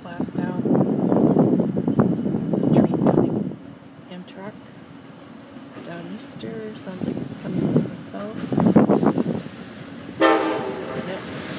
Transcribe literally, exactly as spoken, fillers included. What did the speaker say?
Plaistow. Train coming. Amtrak. DownEaster. Sounds like it's coming from the south. Yep.